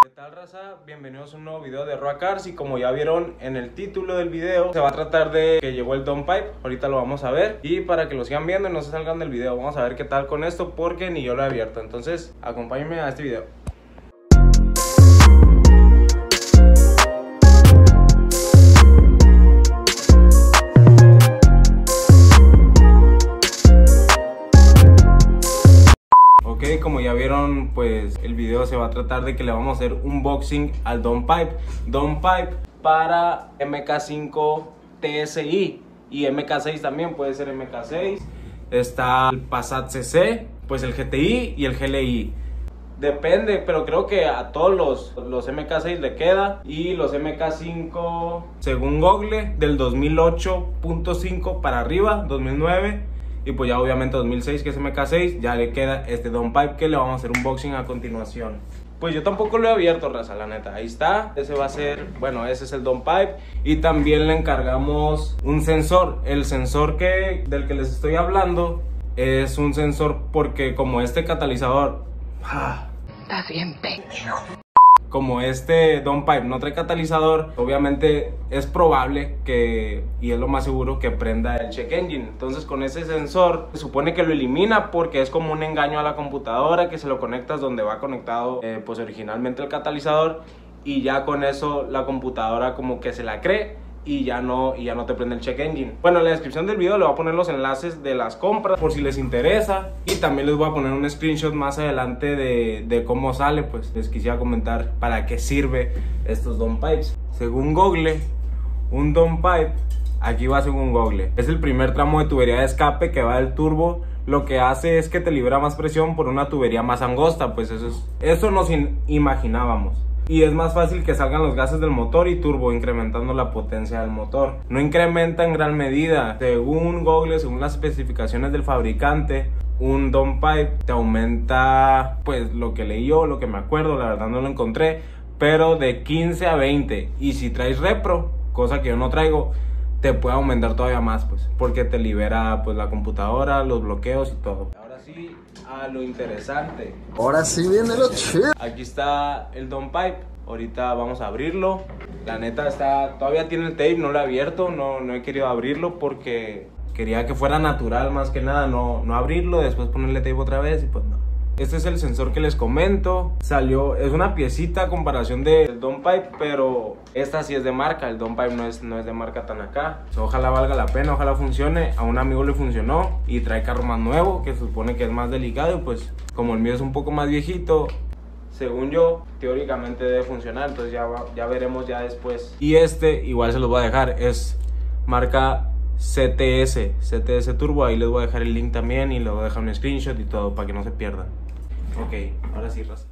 ¿Qué tal, raza? Bienvenidos a un nuevo video de Roa Cars. Y como ya vieron en el título del video, se va a tratar de que llegó el downpipe. Ahorita lo vamos a ver. Y para que lo sigan viendo y no se salgan del video, vamos a ver qué tal con esto, porque ni yo lo he abierto. Entonces, acompáñenme a este video. Como ya vieron, pues el video se va a tratar de que le vamos a hacer unboxing al downpipe para MK5 TSI y MK6 también, puede ser MK6. Está el Passat CC, pues el GTI y el GLI. Depende, pero creo que a todos los MK6 le queda. Y los MK5, según Google, del 2008.5 para arriba, 2009. Y pues ya obviamente 2006, que es MK6, ya le queda este downpipe que le vamos a hacer un unboxing a continuación. Pues yo tampoco lo he abierto, raza, la neta. Ahí está, ese va a ser, bueno, ese es el downpipe. Y también le encargamos un sensor. El sensor del que les estoy hablando es un sensor porque como este catalizador... Estás bien pendejo. Como este downpipe no trae catalizador, obviamente es probable que, y es lo más seguro, que prenda el check engine. Entonces con ese sensor se supone que lo elimina, porque es como un engaño a la computadora, que se lo conectas donde va conectado pues originalmente el catalizador, y ya con eso la computadora como que se la cree y ya no te prende el check engine. Bueno, en la descripción del video le voy a poner los enlaces de las compras por si les interesa, y también les voy a poner un screenshot más adelante de cómo sale. Pues les quisiera comentar para qué sirve estos downpipes. Según Google, un downpipe, aquí va según Google, es el primer tramo de tubería de escape que va del turbo. Lo que hace es que te libera más presión por una tubería más angosta. Pues eso nos imaginábamos. Y es más fácil que salgan los gases del motor y turbo, incrementando la potencia del motor. No incrementa en gran medida. Según Google, según las especificaciones del fabricante, un downpipe te aumenta, pues lo que leí yo, lo que me acuerdo, la verdad no lo encontré, pero de 15 a 20. Y si traes repro, cosa que yo no traigo, te puede aumentar todavía más, pues, porque te libera pues la computadora, los bloqueos y todo. Ahora sí, a lo interesante. Ahora sí viene lo chido. Aquí está el downpipe. Ahorita vamos a abrirlo. La neta todavía tiene el tape, no lo he abierto, no he querido abrirlo porque quería que fuera natural más que nada, no abrirlo, después ponerle tape otra vez y pues no. Este es el sensor que les comento. Es una piecita a comparación del downpipe, pero esta sí es de marca. El downpipe no es de marca tan acá. Ojalá valga la pena, ojalá funcione. A un amigo le funcionó y trae carro más nuevo, que se supone que es más delicado. Y pues como el mío es un poco más viejito, según yo, teóricamente debe funcionar. Entonces ya veremos ya después. Y este igual se los voy a dejar, es marca CTS Turbo. Ahí les voy a dejar el link también y les voy a dejar un screenshot y todo para que no se pierdan. Ok, ahora sí, raza.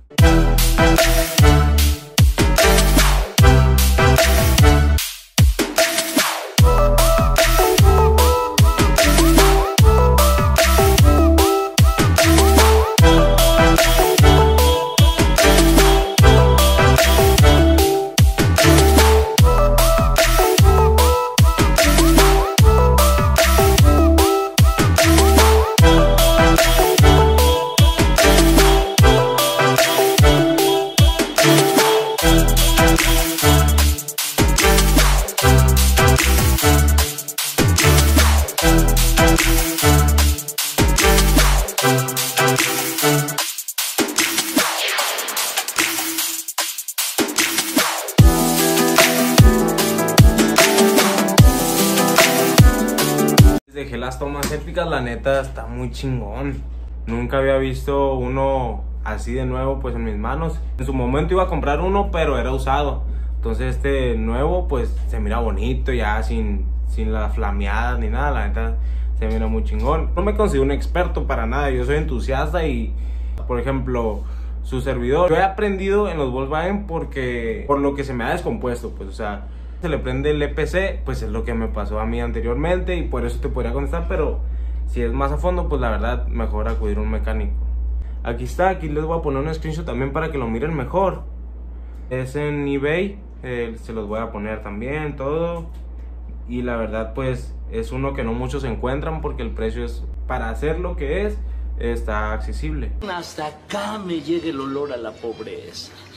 Dejé las tomas épicas, la neta está muy chingón. Nunca había visto uno así de nuevo pues en mis manos. En su momento iba a comprar uno, pero era usado. Entonces este nuevo pues se mira bonito, ya sin las flameadas ni nada. La neta se mira muy chingón. No me considero un experto para nada, yo soy entusiasta. Y por ejemplo, su servidor, yo he aprendido en los Volkswagen por lo que se me ha descompuesto, pues o sea, se le prende el EPC, pues es lo que me pasó a mí anteriormente y por eso te podría contestar. Pero si es más a fondo, pues la verdad mejor acudir a un mecánico. Aquí está, aquí les voy a poner un screenshot también para que lo miren mejor. Es en eBay, se los voy a poner también todo. Y la verdad pues es uno que no muchos encuentran, porque el precio es, para hacer lo que es, está accesible. Hasta acá me llega el olor a la pobreza.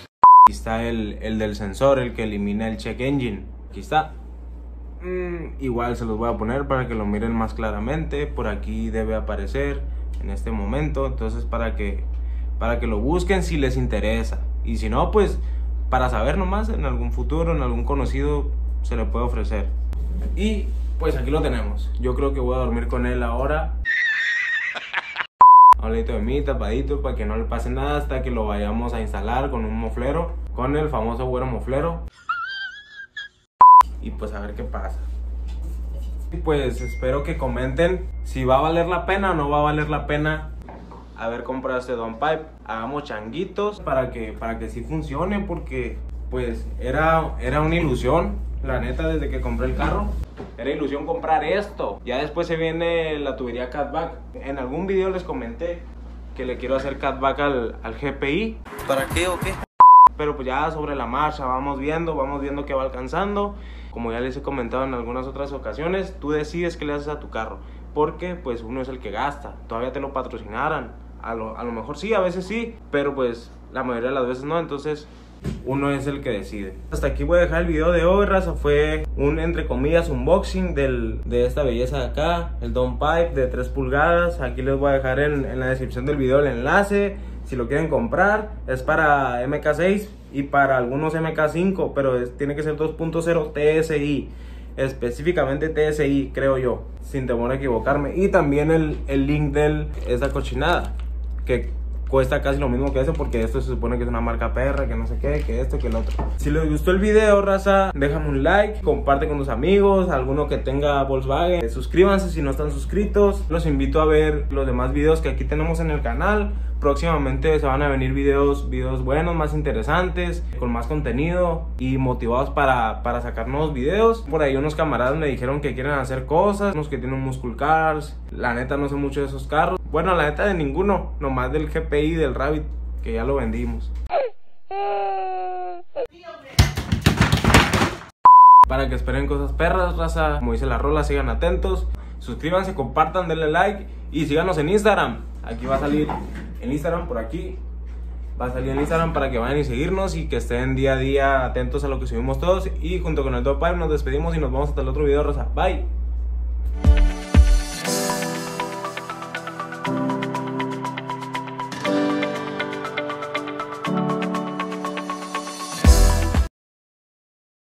Aquí está el del sensor, el que elimina el check engine. Aquí está. Igual se los voy a poner para que lo miren más claramente. Por aquí debe aparecer en este momento. Entonces para que lo busquen si les interesa. Y si no, pues para saber nomás, en algún futuro, en algún conocido se le puede ofrecer. Y pues aquí lo tenemos. Yo creo que voy a dormir con él ahora. A un ladito de mí, tapadito, para que no le pase nada hasta que lo vayamos a instalar con un moflero, con el famoso güero moflero. Y pues a ver qué pasa. Y pues espero que comenten si va a valer la pena o no va a valer la pena haber comprado este downpipe. Hagamos changuitos para que sí funcione, porque pues era una ilusión, la neta, desde que compré el carro. Era ilusión comprar esto. Ya después se viene la tubería catback. En algún video les comenté que le quiero hacer catback al GPI. ¿Para qué o qué? Pero pues ya sobre la marcha vamos viendo que va alcanzando. Como ya les he comentado en algunas otras ocasiones, tú decides qué le haces a tu carro, porque pues uno es el que gasta. Todavía te lo patrocinaran, a lo mejor sí, a veces sí, pero pues la mayoría de las veces no. Entonces uno es el que decide. Hasta aquí voy a dejar el video de hoy, raza. Fue un, entre comillas, unboxing de esta belleza de acá, el downpipe de 3 pulgadas. Aquí les voy a dejar en la descripción del video el enlace, si lo quieren comprar. Es para MK6 y para algunos MK5, pero tiene que ser 2.0 TSI, específicamente TSI, creo yo, sin temor a equivocarme. Y también el link de esta cochinada, que cuesta casi lo mismo que eso, porque esto se supone que es una marca perra, que no sé qué, que esto, que el otro. Si les gustó el video, raza, déjame un like, comparte con tus amigos, alguno que tenga Volkswagen, suscríbanse si no están suscritos. Los invito a ver los demás videos que aquí tenemos en el canal. Próximamente se van a venir videos buenos, más interesantes, con más contenido y motivados para sacar nuevos videos. Por ahí unos camaradas me dijeron que quieren hacer cosas, unos que tienen muscle cars. La neta no sé mucho de esos carros. Bueno, la neta de ninguno, nomás del GPI, del Rabbit, que ya lo vendimos. Para que esperen cosas perras, raza. Como dice la rola, sigan atentos. Suscríbanse, compartan, denle like y síganos en Instagram. Aquí va a salir el Instagram, por aquí va a salir el Instagram para que vayan y seguirnos y que estén día a día atentos a lo que subimos todos. Y junto con el downpipe nos despedimos y nos vemos hasta el otro video, raza. Bye.